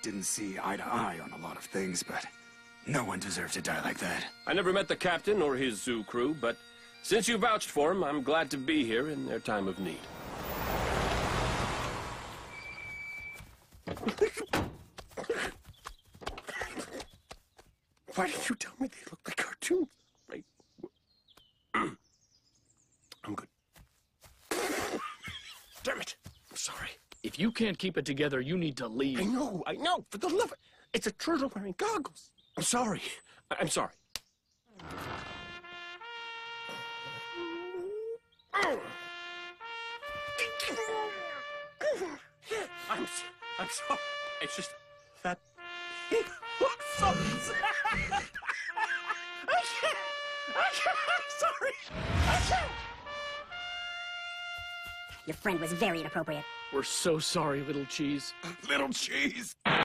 didn't see eye to eye on a lot of things, but no one deserves to die like that. I never met the captain or his zoo crew, but since you vouched for him, I'm glad to be here in their time of need. Why didn't you tell me they look like cartoons? Right. I'm good. Damn it. I'm sorry. If you can't keep it together, you need to leave. I know. For the love of... It's a turtle wearing goggles. I'm sorry. I'm sorry. I'm sorry. It's just that he looks so sad. I can't. I'm sorry. I can't. Your friend was very inappropriate. We're so sorry, little cheese. Little cheese!